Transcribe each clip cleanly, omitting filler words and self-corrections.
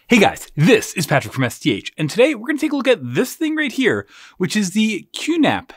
Hey guys, this is Patrick from STH, and today we're going to take a look at this thing right here, which is the QNAP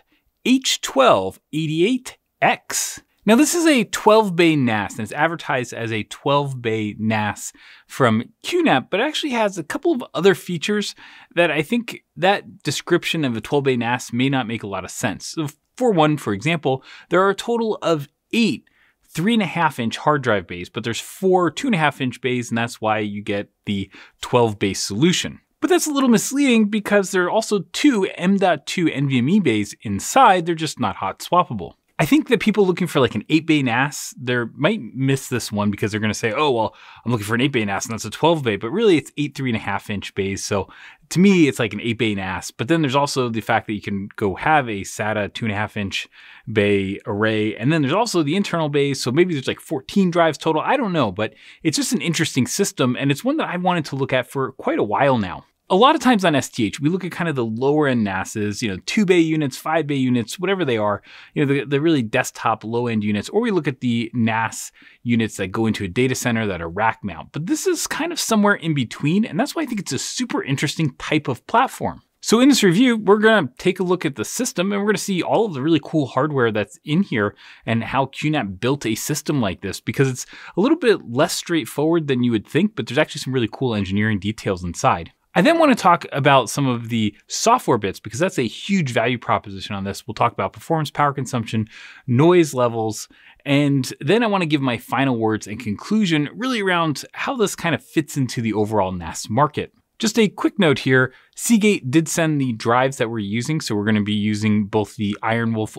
H1288X. Now this is a 12-bay NAS, and it's advertised as a 12-bay NAS from QNAP, but it actually has a couple of other features that I think that description of a 12-bay NAS may not make a lot of sense. So for one, for example, there are a total of 8 3.5-inch hard drive bays, but there's 4 2.5-inch bays, and that's why you get the 12-bay solution. But that's a little misleading because there are also 2 M.2 NVMe bays inside, they're just not hot swappable. I think that people looking for like an 8-bay NAS, they might miss this one because they're gonna say, oh, well, I'm looking for an 8-bay NAS and that's a 12-bay, but really it's 8 3.5-inch bays. So to me, it's like an 8-bay NAS. But then there's also the fact that you can go have a SATA 2.5-inch bay array. And then there's also the internal bays. So maybe there's like 14 drives total. I don't know, but it's just an interesting system. And it's one that I wanted to look at for quite a while now. A lot of times on STH, we look at kind of the lower end NASs, 2-bay units, 5-bay units, whatever they are, the really desktop low end units, or we look at the NAS units that go into a data center that are rack mount. But this is kind of somewhere in between, and that's why I think it's a super interesting type of platform. So in this review, we're gonna take a look at the system and we're gonna see all of the really cool hardware that's in here and how QNAP built a system like this, because it's a little bit less straightforward than you would think, but there's actually some really cool engineering details inside. I then want to talk about some of the software bits because that's a huge value proposition on this. We'll talk about performance, power consumption, noise levels, and then I want to give my final words and conclusion really around how this kind of fits into the overall NAS market. Just a quick note here, Seagate did send the drives that we're using, so we're going to be using both the IronWolf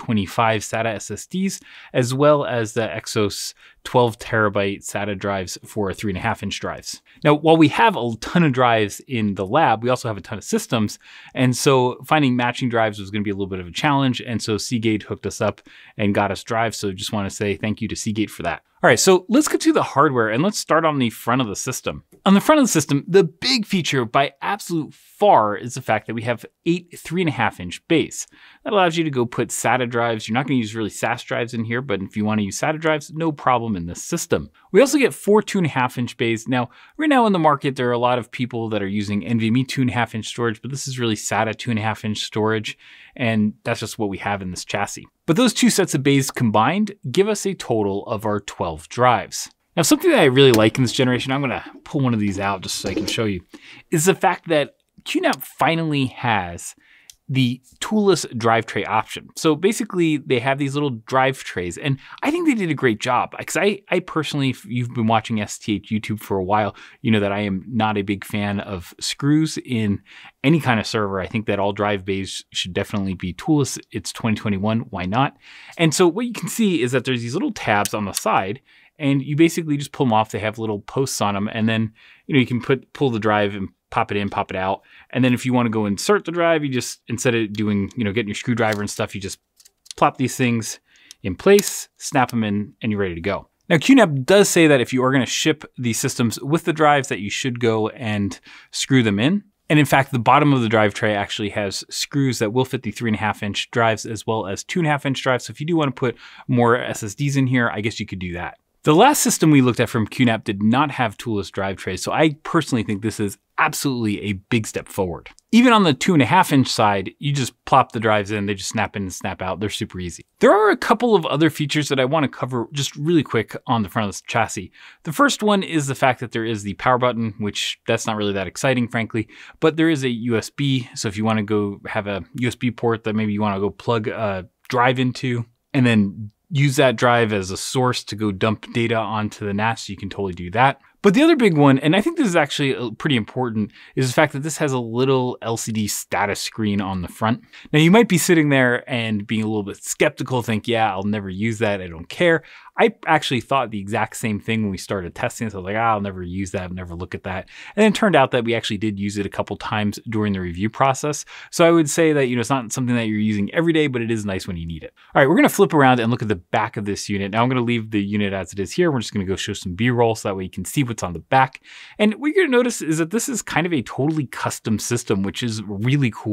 125 SATA SSDs as well as the Exos 12 terabyte SATA drives for 3.5-inch drives. Now, while we have a ton of drives in the lab, we also have a ton of systems, and so finding matching drives was going to be a little bit of a challenge, and so Seagate hooked us up and got us drives, so just want to say thank you to Seagate for that. All right, so let's get to the hardware and let's start on the front of the system. On the front of the system, the big feature by absolute far is the fact that we have 8 3.5-inch bays. That allows you to go put SATA drives. You're not going to use really SAS drives in here, but if you want to use SATA drives, no problem in this system. We also get 4 2.5-inch bays. Now, right now in the market, there are a lot of people that are using NVMe 2.5-inch storage, but this is really SATA 2.5-inch storage, and that's just what we have in this chassis. But those two sets of bays combined give us a total of our 12 drives. Now, something that I really like in this generation, I'm gonna pull one of these out just so I can show you, is the fact that QNAP finally has the toolless drive tray option. So basically they have these little drive trays, and I think they did a great job because I personally, if you've been watching STH YouTube for a while, you know that I am not a big fan of screws in any kind of server. I think that all drive bays should definitely be toolless. It's 2021, why not? And so what you can see is that there's these little tabs on the side, and you basically just pull them off. They have little posts on them, and then you can pull the drive and pop it in, pop it out. And then if you want to go insert the drive, you just, instead of doing, getting your screwdriver and stuff, you just plop these things in place, snap them in, and you're ready to go. Now, QNAP does say that if you are going to ship these systems with the drives, that you should go and screw them in. And in fact, the bottom of the drive tray actually has screws that will fit the 3.5-inch drives as well as 2.5-inch drives. So if you do want to put more SSDs in here, I guess you could do that. The last system we looked at from QNAP did not have toolless drive trays, so I personally think this is absolutely a big step forward. Even on the 2.5-inch side, you just plop the drives in, they just snap in and snap out. They're super easy. There are a couple of other features that I want to cover just really quick on the front of this chassis. The first one is the fact that there is the power button, which that's not really that exciting, frankly, but there is a USB. So if you want to go have a USB port that maybe you want to go plug a drive into and then use that drive as a source to go dump data onto the NAS, you can totally do that. But the other big one, and I think this is actually pretty important, is the fact that this has a little LCD status screen on the front. Now you might be sitting there and being a little bit skeptical, think, yeah, I'll never use that, I don't care. I actually thought the exact same thing when we started testing this. I was like, I'll never use that, I'll never look at that. And then it turned out that we actually did use it a couple times during the review process. So I would say that, it's not something that you're using every day, but it is nice when you need it. All right, we're gonna flip around and look at the back of this unit. Now I'm gonna leave the unit as it is here. We're just gonna go show some B-roll so that way you can see what's on the back. And what you're gonna notice is that this is kind of a totally custom system, which is really cool.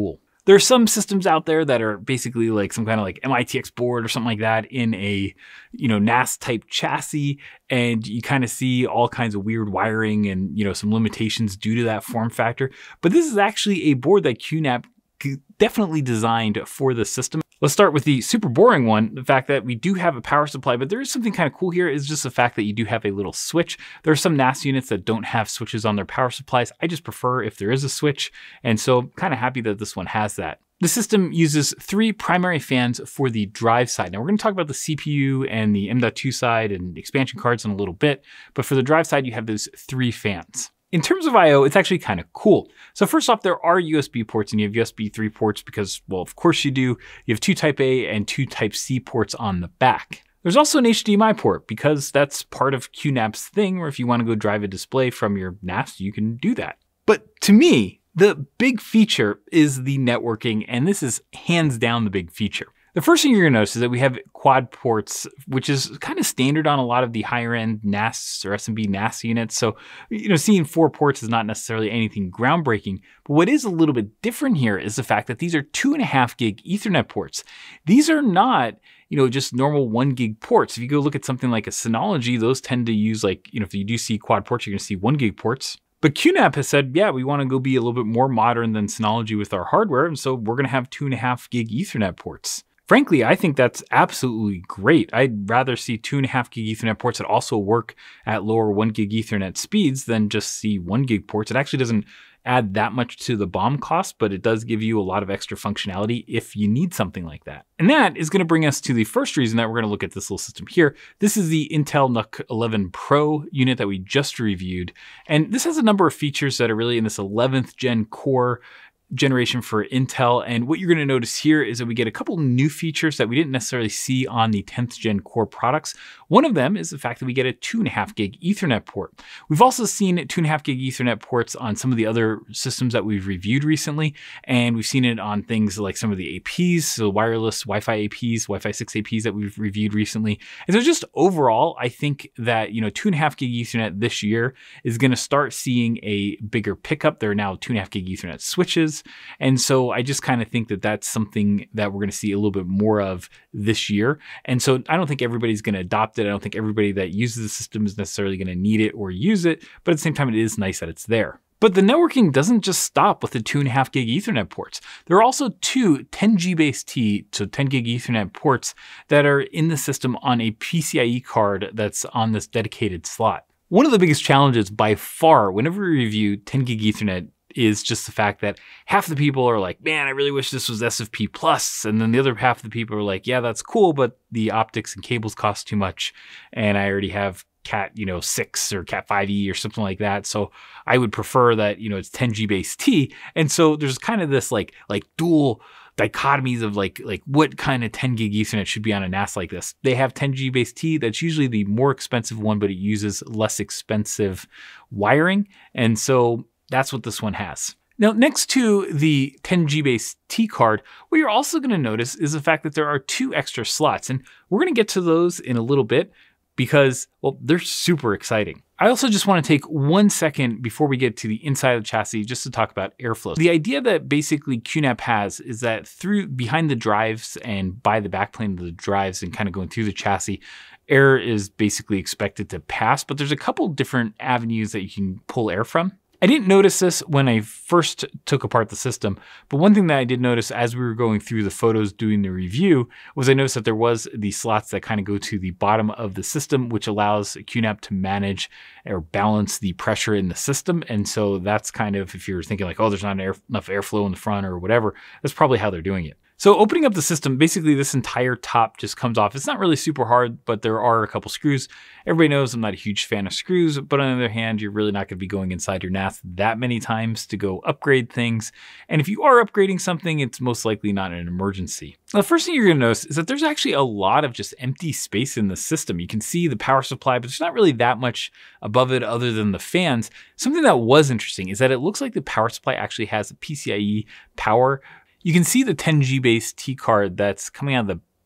There are some systems out there that are basically like some kind of like MITx board or something like that in a, NAS type chassis. And you kind of see all kinds of weird wiring and, some limitations due to that form factor. But this is actually a board that QNAP definitely designed for the system. Let's start with the super boring one, the fact that we do have a power supply, but there is something kind of cool here is just the fact that you do have a little switch. There are some NAS units that don't have switches on their power supplies. I just prefer if there is a switch, and so I'm kind of happy that this one has that. The system uses 3 primary fans for the drive side. Now we're going to talk about the CPU and the M.2 side and expansion cards in a little bit, but for the drive side, you have those 3 fans. In terms of I/O, it's actually kind of cool. So first off, there are USB ports and you have USB 3 ports because, well, of course you do. You have 2 Type A and 2 Type C ports on the back. There's also an HDMI port because that's part of QNAP's thing where if you want to go drive a display from your NAS, you can do that. But to me, the big feature is the networking, and this is hands down the big feature. The first thing you're going to notice is that we have quad ports, which is kind of standard on a lot of the higher end NAS or SMB NAS units. So, seeing 4 ports is not necessarily anything groundbreaking. But what is a little bit different here is the fact that these are 2.5 gig Ethernet ports. These are not, just normal 1 gig ports. If you go look at something like a Synology, those tend to use if you do see quad ports, you're going to see 1 gig ports. But QNAP has said, yeah, we want to go be a little bit more modern than Synology with our hardware. And so we're going to have 2.5 gig Ethernet ports. Frankly, I think that's absolutely great. I'd rather see 2.5 gig Ethernet ports that also work at lower 1 gig Ethernet speeds than just see 1 gig ports. It actually doesn't add that much to the BOM cost, but it does give you a lot of extra functionality if you need something like that. And that is going to bring us to the first reason that we're going to look at this little system here. This is the Intel NUC 11 Pro unit that we just reviewed. And this has a number of features that are really in this 11th gen core generation for Intel. And what you're going to notice here is that we get a couple new features that we didn't necessarily see on the 10th gen core products. One of them is the fact that we get a 2.5 gig Ethernet port. We've also seen 2.5 gig Ethernet ports on some of the other systems that we've reviewed recently. And we've seen it on things like some of the APs, so wireless Wi-Fi APs, Wi-Fi 6 APs that we've reviewed recently. And so just overall, I think that, 2.5 gig Ethernet this year is going to start seeing a bigger pickup. There are now 2.5 gig Ethernet switches. And so I just kind of think that that's something that we're going to see a little bit more of this year. And so I don't think everybody's going to adopt it. I don't think everybody that uses the system is necessarily going to need it or use it. But at the same time, it is nice that it's there. But the networking doesn't just stop with the 2.5 gig Ethernet ports. There are also 2 10G-base-T, so 10 gig Ethernet ports that are in the system on a PCIe card that's on this dedicated slot. One of the biggest challenges by far, whenever we review 10 gig Ethernet, is just the fact that half the people are like, man, I really wish this was SFP plus. And then the other half of the people are like, yeah, that's cool, but the optics and cables cost too much. And I already have Cat, 6 or Cat 5e or something like that. So I would prefer that, it's 10G-base-T. And so there's kind of this like dual dichotomies of like what kind of 10 gig Ethernet should be on a NAS like this. They have 10G-base-T. That's usually the more expensive one, but it uses less expensive wiring. And so that's what this one has. Now, next to the 10G-base-T card, what you're also going to notice is the fact that there are 2 extra slots. And we're going to get to those in a little bit because, well, they're super exciting. I also just want to take 1 second before we get to the inside of the chassis just to talk about airflow. The idea that basically QNAP has is that through behind the drives and by the backplane of the drives and kind of going through the chassis, air is basically expected to pass, but there's a couple different avenues that you can pull air from. I didn't notice this when I first took apart the system, but one thing that I did notice as we were going through the photos doing the review was I noticed that there was the slots that kind of go to the bottom of the system, which allows QNAP to manage or balance the pressure in the system. And so that's kind of, if you're thinking like, oh, there's not enough airflow in the front or whatever, that's probably how they're doing it. So opening up the system, basically this entire top just comes off. It's not really super hard, but there are a couple screws. Everybody knows I'm not a huge fan of screws, but on the other hand, you're really not going to be going inside your NAS that many times to go upgrade things. And if you are upgrading something, it's most likely not an emergency. Now, the first thing you're going to notice is that there's actually a lot of just empty space in the system. You can see the power supply, but there's not really that much above it other than the fans. Something that was interesting is that it looks like the power supply actually has a PCIe power. You can see the 10G-base-T card that's coming out of the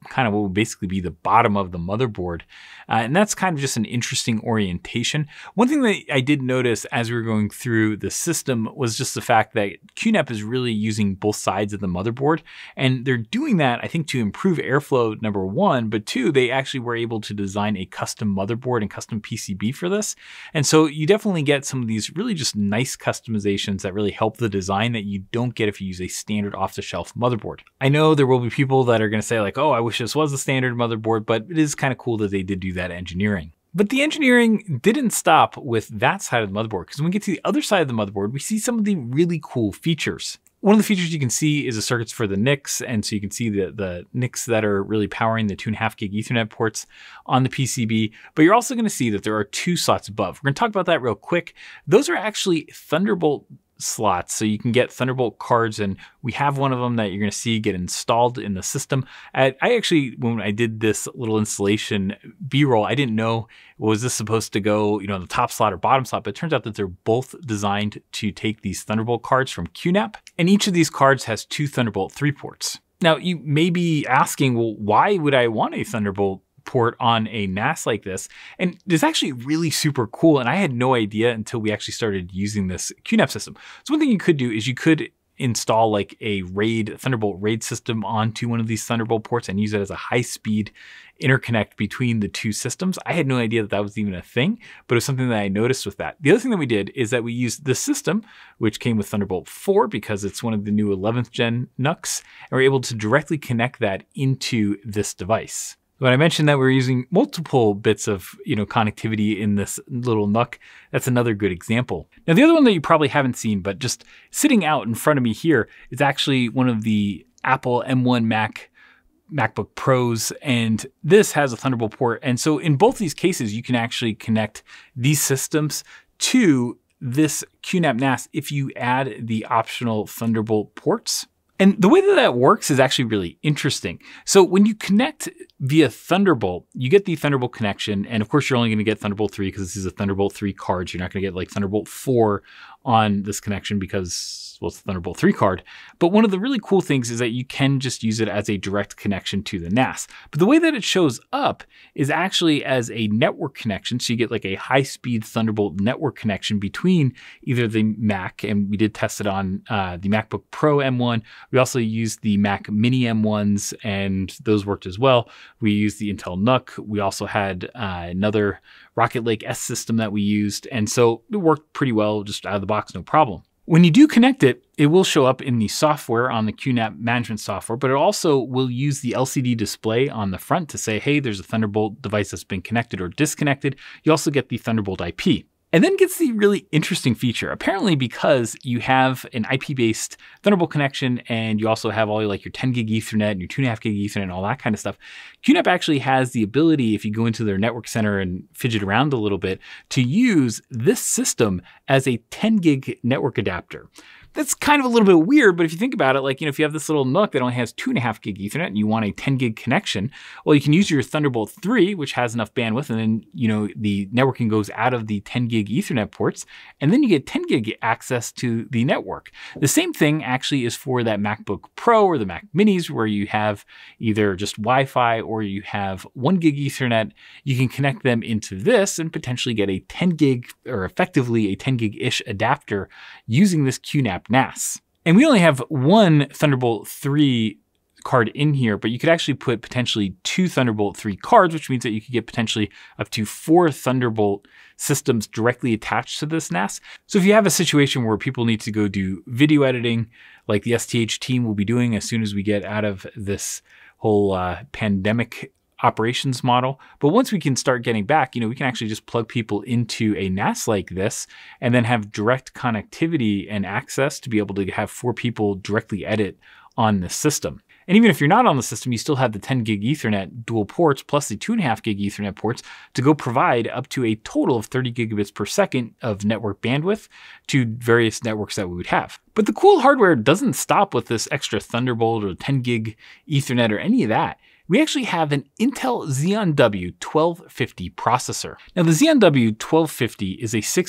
kind of what would basically be the bottom of the motherboard. And that's kind of just an interesting orientation. One thing that I did notice as we were going through the system was just the fact that QNAP is really using both sides of the motherboard. And they're doing that, I think, to improve airflow, number one, but two, they actually were able to design a custom motherboard and custom PCB for this. And so you definitely get some of these really just nice customizations that really help the design that you don't get if you use a standard off-the-shelf motherboard. I know there will be people that are going to say like, oh, I wish this was a standard motherboard, but it is kind of cool that they did do that engineering. But the engineering didn't stop with that side of the motherboard, because when we get to the other side of the motherboard, we see some of the really cool features. One of the features you can see is the circuits for the NICs, and so you can see the NICs that are really powering the 2.5 gig Ethernet ports on the PCB, but you're also going to see that there are 2 slots above. We're going to talk about that real quick. Those are actually Thunderbolt slots, so you can get Thunderbolt cards, and we have one of them that you're going to see get installed in the system. I actually, when I did this little installation B-roll, I didn't know, was this supposed to go, in the top slot or bottom slot, but it turns out that they're both designed to take these Thunderbolt cards from QNAP, and each of these cards has 2 Thunderbolt 3 ports. Now, you may be asking, well, why would I want a Thunderbolt port on a NAS like this? And it's actually really super cool, and I had no idea until we actually started using this QNAP system. So one thing you could do is you could install like a Thunderbolt RAID system onto one of these Thunderbolt ports and use it as a high-speed interconnect between the 2 systems. I had no idea that that was even a thing, but it was something that I noticed with that. The other thing that we did is that we used the system, which came with Thunderbolt 4 because it's one of the new 11th gen NUCs, and we're able to directly connect that into this device. When I mentioned that we're using multiple bits of connectivity in this little NUC, that's another good example. Now, the other one that you probably haven't seen, but just sitting out in front of me here, is actually one of the Apple M1 MacBook Pros, and this has a Thunderbolt port. And so in both these cases, you can actually connect these systems to this QNAP NAS if you add the optional Thunderbolt ports. And the way that that works is actually really interesting. So when you connect via Thunderbolt, you get the Thunderbolt connection. And of course, you're only going to get Thunderbolt 3 because this is a Thunderbolt 3 card. You're not going to get like Thunderbolt 4 on this connection because, well, it's a Thunderbolt 3 card. But one of the really cool things is that you can just use it as a direct connection to the NAS. But the way that it shows up is actually as a network connection. So you get like a high-speed Thunderbolt network connection between either the Mac, and we did test it on the MacBook Pro M1. We also used the Mac Mini M1s, and those worked as well. We used the Intel NUC. We also had another Rocket Lake S system that we used. And so it worked pretty well, just out of the box, no problem. When you do connect it, it will show up in the software on the QNAP management software, but it also will use the LCD display on the front to say, hey, there's a Thunderbolt device that's been connected or disconnected. You also get the Thunderbolt IP. And then gets the really interesting feature. Apparently, because you have an IP-based Thunderbolt connection and you also have all your 10 gig Ethernet and your 2.5 gig Ethernet and all that kind of stuff, QNAP actually has the ability, if you go into their network center and fidget around a little bit, to use this system as a 10 gig network adapter. That's kind of a little bit weird, but if you think about it, if you have this little NUC that only has 2.5 gig Ethernet and you want a 10 gig connection, well, you can use your Thunderbolt 3, which has enough bandwidth, and then, the networking goes out of the 10 gig Ethernet ports, and then you get 10 gig access to the network. The same thing actually is for that MacBook Pro or the Mac Minis, where you have either just Wi-Fi or you have 1 gig Ethernet. You can connect them into this and potentially get a 10 gig, or effectively a 10 gig-ish adapter using this QNAP NAS. And we only have one Thunderbolt 3 card in here, but you could actually put potentially 2 Thunderbolt 3 cards, which means that you could get potentially up to 4 Thunderbolt systems directly attached to this NAS. So if you have a situation where people need to go do video editing, like the STH team will be doing as soon as we get out of this whole pandemic operations model. But once we can start getting back, we can actually just plug people into a NAS like this and then have direct connectivity and access to be able to have 4 people directly edit on the system. And even if you're not on the system, you still have the 10 gig Ethernet dual ports plus the 2.5 gig Ethernet ports to go provide up to a total of 30 gigabits per second of network bandwidth to various networks that we would have. But the cool hardware doesn't stop with this extra Thunderbolt or 10 gig Ethernet or any of that. We actually have an Intel Xeon W1250 processor. Now the Xeon W1250 is a 6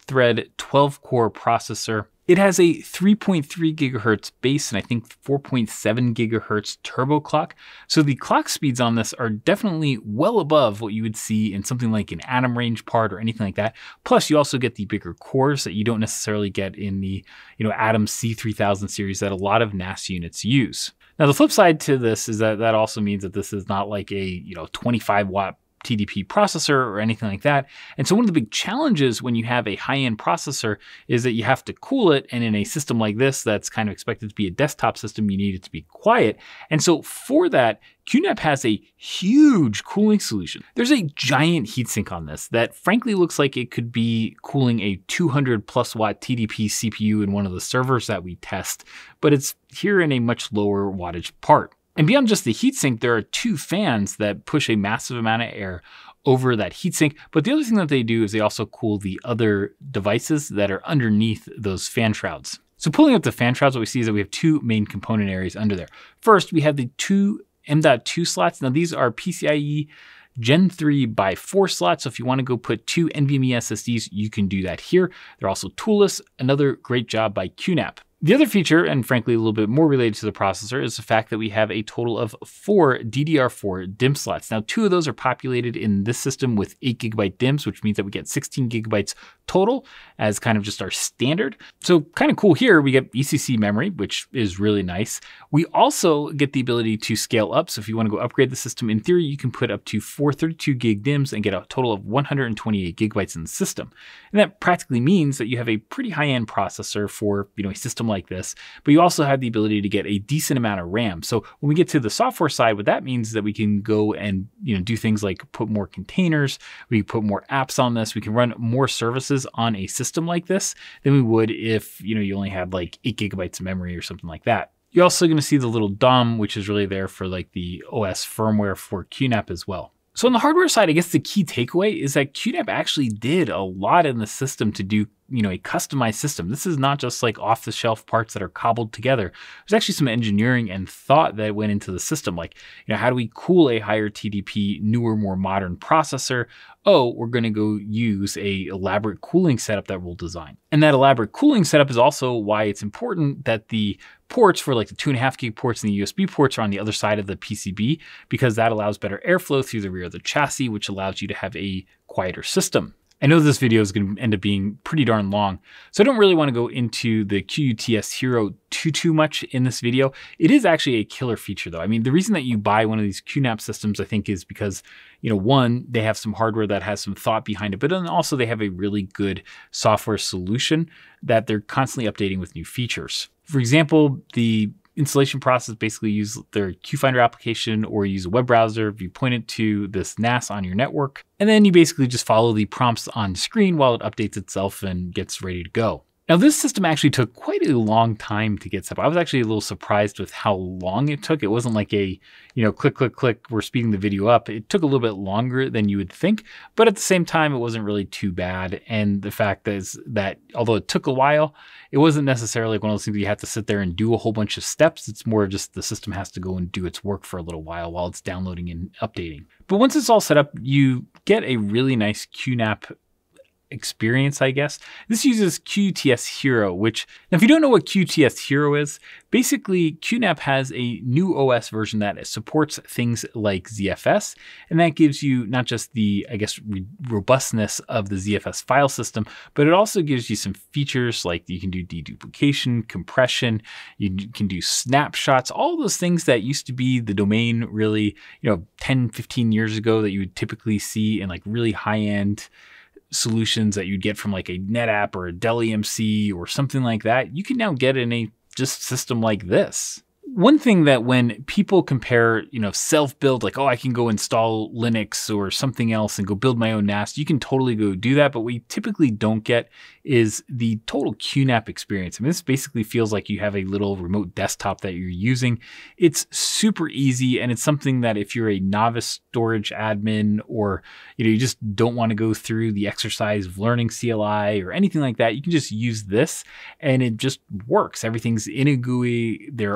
thread, 12 core processor. It has a 3.3 gigahertz base and I think 4.7 gigahertz turbo clock. So the clock speeds on this are definitely well above what you would see in something like an Atom range part or anything like that. Plus you also get the bigger cores that you don't necessarily get in the, Atom C3000 series that a lot of NAS units use. Now the flip side to this is that also means that this is not like a, 25 watt TDP processor or anything like that. And so one of the big challenges when you have a high-end processor is that you have to cool it. And in a system like this, that's kind of expected to be a desktop system, you need it to be quiet. And so for that, QNAP has a huge cooling solution. There's a giant heatsink on this that frankly looks like it could be cooling a 200 plus watt TDP CPU in one of the servers that we test, but it's here in a much lower wattage part. And beyond just the heatsink, there are two fans that push a massive amount of air over that heatsink. But the other thing that they do is they also cool the other devices that are underneath those fan shrouds. So pulling up the fan shrouds, what we see is that we have two main component areas under there. First, we have the two M.2 slots. Now these are PCIe Gen 3 by 4 slots. So if you want to go put two NVMe SSDs, you can do that here. They're also toolless. Another great job by QNAP. The other feature, and frankly a little bit more related to the processor, is the fact that we have a total of 4 DDR4 DIMM slots. Now 2 of those are populated in this system with 8 gigabyte DIMMs, which means that we get 16 gigabytes total as kind of just our standard. So kind of cool here, we get ECC memory, which is really nice. We also get the ability to scale up. So if you want to go upgrade the system, in theory, you can put up to 4 32 gig DIMMs and get a total of 128 gigabytes in the system. And that practically means that you have a pretty high-end processor for, a system like this, but you also have the ability to get a decent amount of RAM. So when we get to the software side, what that means is that we can go and do things like put more containers, we can put more apps on this, we can run more services on a system like this than we would if you only had like 8 gigabytes of memory or something like that. You're also going to see the little DOM, which is really there for like the OS firmware for QNAP as well. So on the hardware side, I guess the key takeaway is that QNAP actually did a lot in the system to do a customized system. This is not just like off-the-shelf parts that are cobbled together. There's actually some engineering and thought that went into the system. Like, how do we cool a higher TDP, newer, more modern processor? Oh, we're going to go use a elaborate cooling setup that we'll design. And that elaborate cooling setup is also why it's important that the ports for like the 2.5 gig ports and the USB ports are on the other side of the PCB, because that allows better airflow through the rear of the chassis, which allows you to have a quieter system. I know this video is going to end up being pretty darn long, so I don't really want to go into the QUTS Hero too much in this video. It is actually a killer feature though. I mean, the reason that you buy one of these QNAP systems, I think, is because, one, they have some hardware that has some thought behind it, but then also they have a really good software solution that they're constantly updating with new features. For example, the installation process basically use their QFinder application or use a web browser. You point it to this NAS on your network, and then you basically just follow the prompts on screen while it updates itself and gets ready to go. Now, this system actually took quite a long time to get set up. I was actually a little surprised with how long it took. It wasn't like a, click, click, click, we're speeding the video up. It took a little bit longer than you would think, but at the same time, it wasn't really too bad. And the fact is that although it took a while, it wasn't necessarily like one of those things you have to sit there and do a whole bunch of steps. It's more just the system has to go and do its work for a little while it's downloading and updating. But once it's all set up, you get a really nice QNAP experience, I guess. This uses QUTS Hero, which, now if you don't know what QUTS Hero is, basically QNAP has a new OS version that supports things like ZFS, and that gives you not just the, I guess, robustness of the ZFS file system, but it also gives you some features like you can do deduplication, compression, you can do snapshots, all those things that used to be the domain really, 10, 15 years ago that you would typically see in like really high-end solutions that you'd get from like a NetApp or a Dell EMC or something like that. You can now get in a just system like this. One thing that when people compare, self-build, like, oh, I can go install Linux or something else and go build my own NAS, you can totally go do that. But what we typically don't get is the total QNAP experience. I mean, this basically feels like you have a little remote desktop that you're using. It's super easy, and it's something that if you're a novice storage admin or, you just don't want to go through the exercise of learning CLI or anything like that, you can just use this and it just works. Everything's in a GUI. There are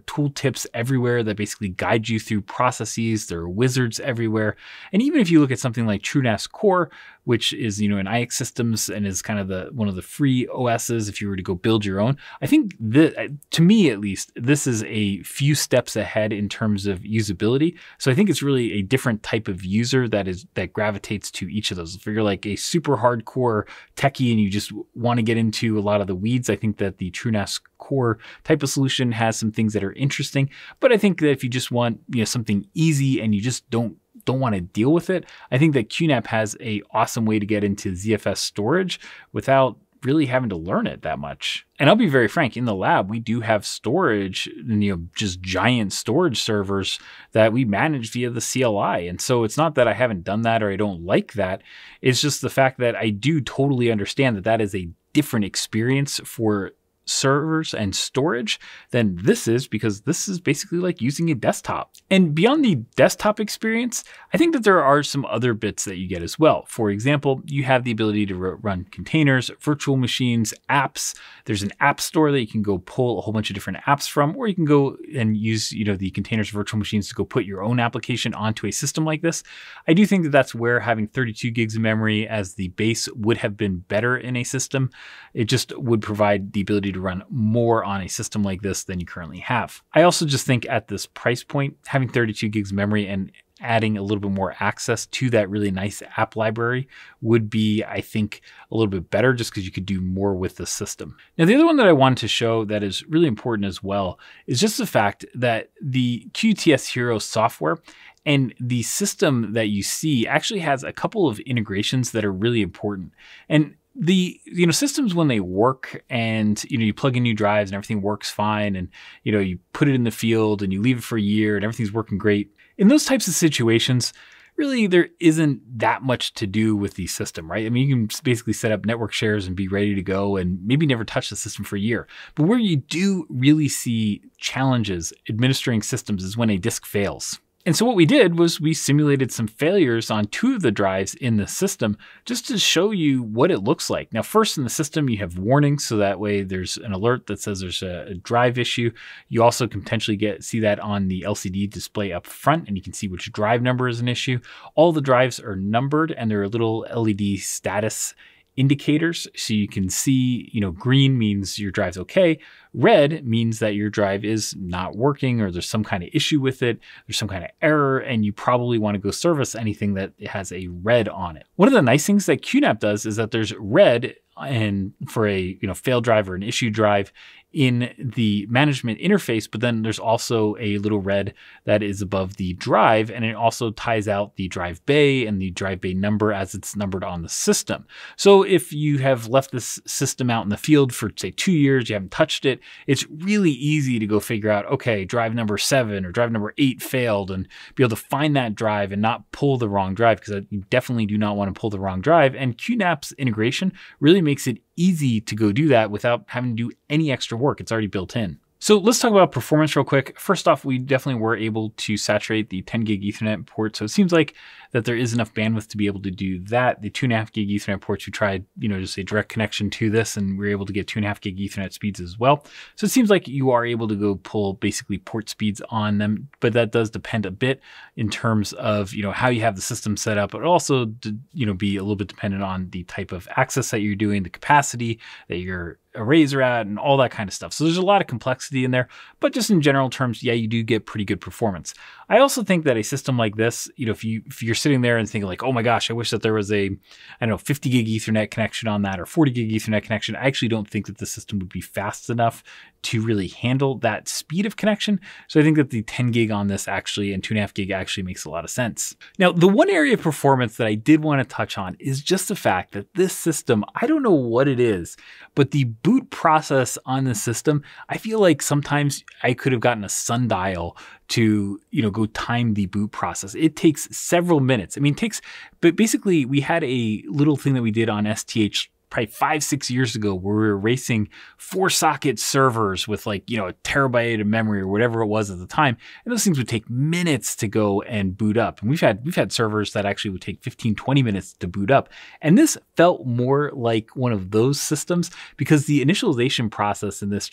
tooltips everywhere that basically guide you through processes. There are wizards everywhere. And even if you look at something like TrueNAS Core, which is, in IX Systems and is kind of one of the free OSs if you were to go build your own, I think that, to me at least, this is a few steps ahead in terms of usability. So I think it's really a different type of user that gravitates to each of those. If you're like a super hardcore techie and you just want to get into a lot of the weeds, I think that the TrueNAS Core type of solution has some things that are interesting. But I think that if you just want something easy and you just don't want to deal with it, I think that QNAP has a awesome way to get into ZFS storage without really having to learn it that much. And I'll be very frank, in the lab, we do have storage, just giant storage servers that we manage via the CLI. And so it's not that I haven't done that or I don't like that. It's just the fact that I do totally understand that that is a different experience for servers and storage than this is, because this is basically like using a desktop. And beyond the desktop experience, I think that there are some other bits that you get as well. For example, you have the ability to run containers, virtual machines, apps. There's an app store that you can go pull a whole bunch of different apps from, or you can go and use the containers, virtual machines to go put your own application onto a system like this. I do think that that's where having 32 gigs of memory as the base would have been better in a system. It just would provide the ability to run more on a system like this than you currently have. I also just think at this price point, having 32 gigs of memory and adding a little bit more access to that really nice app library would be, I think, a little bit better just because you could do more with the system. Now, the other one that I wanted to show that is really important as well is just the fact that the QTS Hero software and the system that you see actually has a couple of integrations that are really important. And the systems, when they work and you plug in new drives and everything works fine, and you put it in the field and you leave it for a year and everything's working great, in those types of situations, really there isn't that much to do with the system, right? I mean, you can basically set up network shares and be ready to go and maybe never touch the system for a year. But where you do really see challenges administering systems is when a disk fails. And so what we did was we simulated some failures on 2 of the drives in the system just to show you what it looks like. Now, first in the system, you have warnings, so that way there's an alert that says there's a drive issue. You also can potentially see that on the LCD display up front, and you can see which drive number is an issue. All the drives are numbered, and there are little LED status indicators, so you can see, green means your drive's okay. Red means that your drive is not working, or there's some kind of issue with it. There's some kind of error, and you probably want to go service anything that has a red on it. One of the nice things that QNAP does is that there's red and for a failed drive or an issue drive in the management interface, but then there's also a little red that is above the drive, and it also ties out the drive bay and the drive bay number as it's numbered on the system. So if you have left this system out in the field for, say, 2 years, you haven't touched it, it's really easy to go figure out, okay, drive number 7 or drive number 8 failed, and be able to find that drive and not pull the wrong drive, because you definitely do not want to pull the wrong drive. And QNAP's integration really makes it easy to go do that without having to do any extra work. It's already built in. So let's talk about performance real quick. First off, we definitely were able to saturate the 10 gig Ethernet port. So it seems like that there is enough bandwidth to be able to do that. The 2.5 gig Ethernet ports, we tried, just a direct connection to this, and we were able to get 2.5 gig Ethernet speeds as well. So it seems like you are able to go pull basically port speeds on them, but that does depend a bit in terms of, how you have the system set up, but also, be a little bit dependent on the type of access that you're doing, the capacity that your arrays are at, and all that kind of stuff. So there's a lot of complexity in there, but just in general terms, yeah, you do get pretty good performance. I also think that a system like this, if you're sitting there and thinking like, oh my gosh, I wish that there was a, 50 gig Ethernet connection on that, or 40 gig Ethernet connection. I actually don't think that the system would be fast enough to really handle that speed of connection. So I think that the 10 gig on this actually, and 2.5 gig actually makes a lot of sense. Now, the one area of performance that I did want to touch on is just the fact that this system, I don't know what it is, but the boot process on the system, I feel like sometimes I could have gotten a sundial to, go time the boot process. It takes several minutes. But basically we had a little thing that we did on STH probably 5-6 years ago, where we were racing 4-socket servers with a terabyte of memory or whatever it was at the time. And those things would take minutes to go and boot up. And we've had servers that actually would take 15-20 minutes to boot up. And this felt more like one of those systems, because the initialization process in this just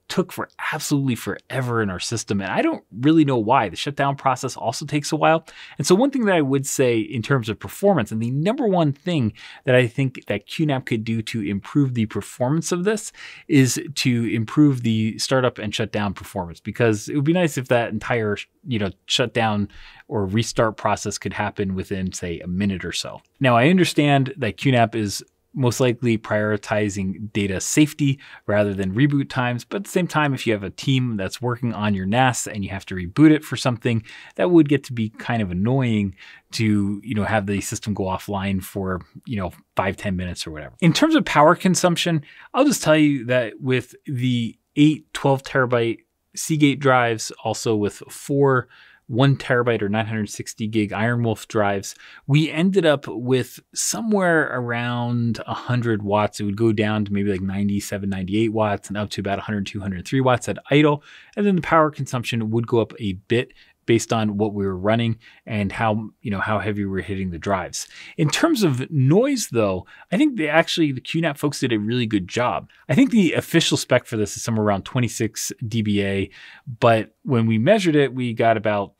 took for absolutely forever in our system. And I don't really know why. The shutdown process also takes a while. And so one thing that I would say in terms of performance, and the number one thing that I think that QNAP could do to improve the performance of this is to improve the startup and shutdown performance, because it would be nice if that entire, shutdown or restart process could happen within, say, a minute or so. Now, I understand that QNAP is most likely prioritizing data safety rather than reboot times. But at the same time, if you have a team that's working on your NAS and you have to reboot it for something, that would get to be kind of annoying to, have the system go offline for, 5-10 minutes or whatever. In terms of power consumption, I'll just tell you that with the 8 12 terabyte Seagate drives, also with 4 1 terabyte or 960 gig IronWolf drives, we ended up with somewhere around 100 watts. It would go down to maybe like 97, 98 watts and up to about 102, 103 watts at idle. And then the power consumption would go up a bit based on what we were running and how heavy we were hitting the drives. In terms of noise though, I think the QNAP folks did a really good job. I think the official spec for this is somewhere around 26 dBA, but when we measured it, we got about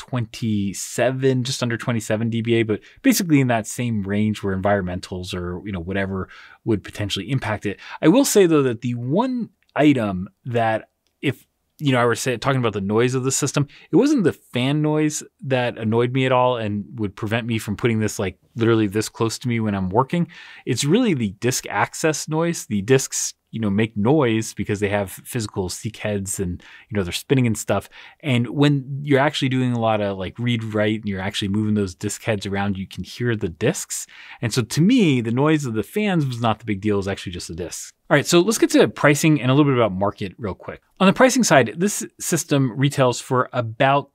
27, just under 27 dBA, but basically in that same range where environmentals or, whatever would potentially impact it. I will say though that the one item that if I was talking about the noise of the system, it wasn't the fan noise that annoyed me at all and would prevent me from putting this like literally this close to me when I'm working. It's really the disk access noise. The disks, make noise because they have physical seek heads and, they're spinning and stuff. And when you're actually doing a lot of like read write and you're actually moving those disk heads around, you can hear the disks. And so to me, the noise of the fans was not the big deal. It was actually just the disks. All right, so let's get to pricing and a little bit about market real quick. On the pricing side, this system retails for about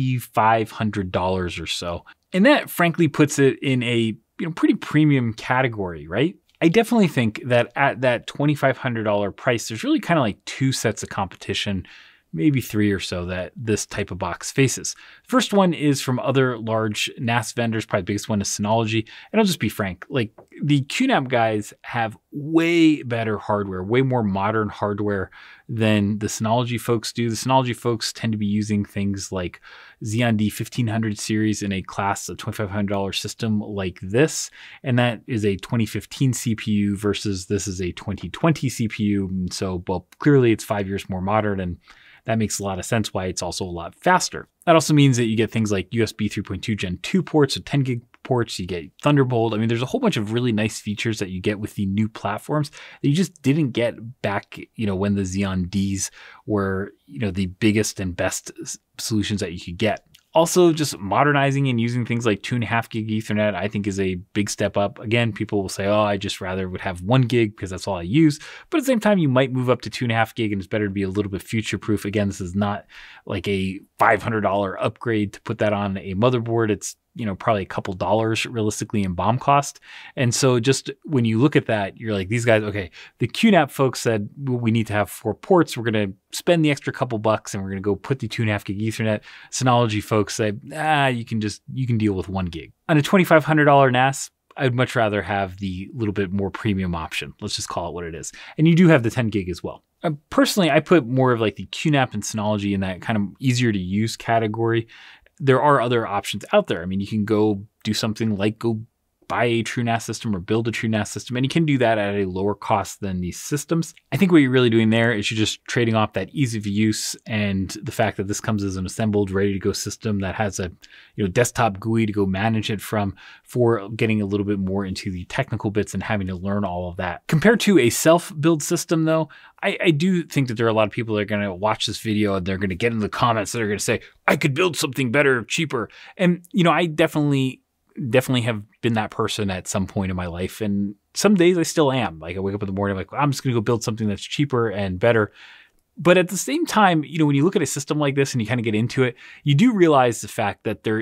$2,500 or so. And that frankly puts it in a pretty premium category, right? I definitely think that at that $2,500 price, there's really kind of like 2 sets of competition, maybe 3 or so that this type of box faces. First one is from other large NAS vendors. Probably the biggest one is Synology. And I'll just be frank, like the QNAP guys have way better hardware, way more modern hardware than the Synology folks do. The Synology folks tend to be using things like Xeon D 1500 series in a class of $2,500 system like this. And that is a 2015 CPU versus this is a 2020 CPU. And so, clearly it's 5 years more modern, and that makes a lot of sense why it's also a lot faster. That also means that you get things like USB 3.2 Gen 2 ports, so 10 gig ports, you get Thunderbolt. I mean, there's a whole bunch of really nice features that you get with the new platforms that you just didn't get back, when the Xeon Ds were, the biggest and best solutions that you could get. Also, just modernizing and using things like 2.5 gig Ethernet, I think is a big step up. Again, people will say, oh, I just rather would have 1 gig because that's all I use. But at the same time, you might move up to 2.5 gig and it's better to be a little bit future proof. Again, this is not like a $500 upgrade to put that on a motherboard. It's probably a couple dollars realistically in BOM cost. And so just when you look at that, you're like, these guys, okay, the QNAP folks said, well, we need to have 4 ports. We're going to spend the extra couple bucks and we're going to go put the 2.5 gig Ethernet. Synology folks said, you can deal with 1 gig. On a $2,500 NAS, I'd much rather have the little bit more premium option. Let's just call it what it is. And you do have the 10 gig as well. Personally, I put more of like the QNAP and Synology in that kind of easier to use category. There are other options out there. I mean, you can go do something like go buy a TrueNAS system or build a TrueNAS system, and you can do that at a lower cost than these systems. I think what you're really doing there is you're just trading off that ease of use and the fact that this comes as an assembled, ready to go system that has a desktop GUI to go manage it from, for getting a little bit more into the technical bits and having to learn all of that. Compared to a self-build system though, I do think that there are a lot of people that are going to watch this video and they're going to get in the comments that are going to say, I could build something better, cheaper. And, I definitely have been that person at some point in my life. And some days I still am. Like I wake up in the morning, I'm like, I'm just going to go build something that's cheaper and better. But at the same time, when you look at a system like this and you kind of get into it, you do realize the fact that there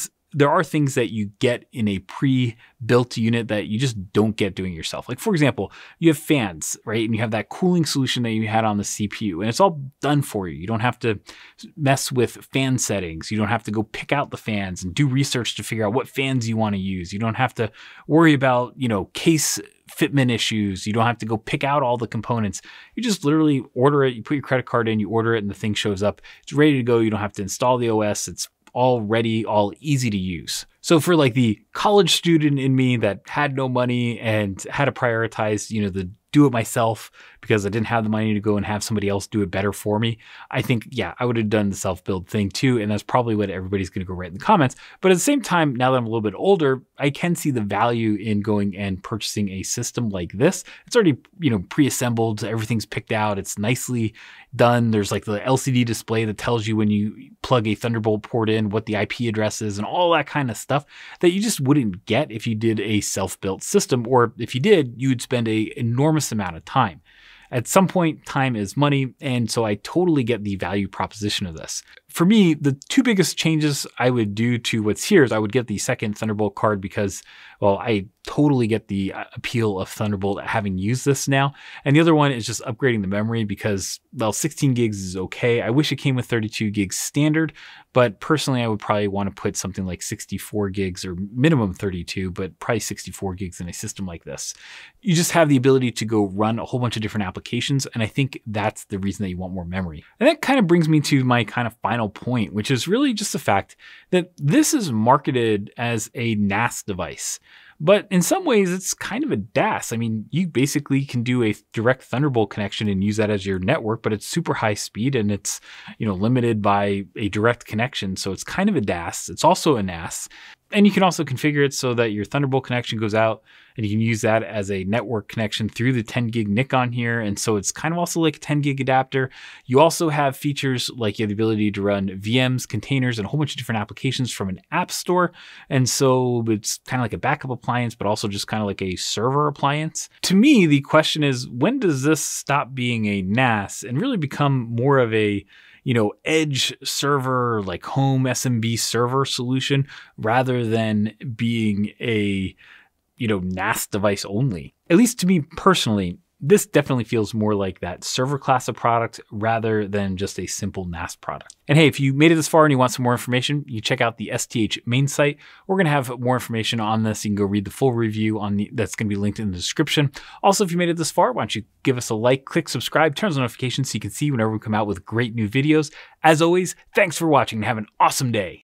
are things that you get in a pre-built unit that you just don't get doing yourself. Like for example, you have fans, right? And you have that cooling solution that you had on the CPU and it's all done for you. You don't have to mess with fan settings. You don't have to go pick out the fans and do research to figure out what fans you want to use. You don't have to worry about, case fitment issues. You don't have to go pick out all the components. You just literally order it. You put your credit card in, you order it, and the thing shows up. It's ready to go. You don't have to install the OS. It's all ready, all easy to use. So for like the college student in me that had no money and had to prioritize, the do it myself because I didn't have the money to go and have somebody else do it better for me, I think, yeah, I would have done the self-build thing too. And that's probably what everybody's going to go write in the comments. But at the same time, now that I'm a little bit older, I can see the value in going and purchasing a system like this. It's already, pre-assembled. Everything's picked out. It's nicely done. There's like the LCD display that tells you when you plug a Thunderbolt port in, what the IP address is and all that kind of stuff that you just wouldn't get if you did a self-built system, or if you did, you would spend an enormous amount of time. At some point, time is money, and so I totally get the value proposition of this. For me, the two biggest changes I would do to what's here is I would get the second Thunderbolt card because, well, I totally get the appeal of Thunderbolt having used this now. And the other one is just upgrading the memory because, well, 16 gigs is okay. I wish it came with 32 gigs standard, but personally, I would probably want to put something like 64 gigs or minimum 32, but probably 64 gigs in a system like this. You just have the ability to go run a whole bunch of different applications, and I think that's the reason that you want more memory. And that kind of brings me to my kind of final point, which is really just the fact that this is marketed as a NAS device. But in some ways, it's kind of a DAS. I mean, you basically can do a direct Thunderbolt connection and use that as your network, but it's super high speed and it's, limited by a direct connection. So it's kind of a DAS. It's also a NAS. And you can also configure it so that your Thunderbolt connection goes out and you can use that as a network connection through the 10 gig NIC on here. And so it's kind of also like a 10 gig adapter. You also have features like you have the ability to run VMs, containers, and a whole bunch of different applications from an app store. And so it's kind of like a backup appliance, but also just kind of like a server appliance. To me, the question is, when does this stop being a NAS and really become more of a edge server, like home SMB server solution, rather than being a, NAS device only? At least to me personally, this definitely feels more like that server class of product rather than just a simple NAS product. And hey, if you made it this far and you want some more information, you check out the STH main site. We're going to have more information on this. You can go read the full review that's going to be linked in the description. Also, if you made it this far, why don't you give us a like, click subscribe, turn on notifications so you can see whenever we come out with great new videos. As always, thanks for watching and have an awesome day.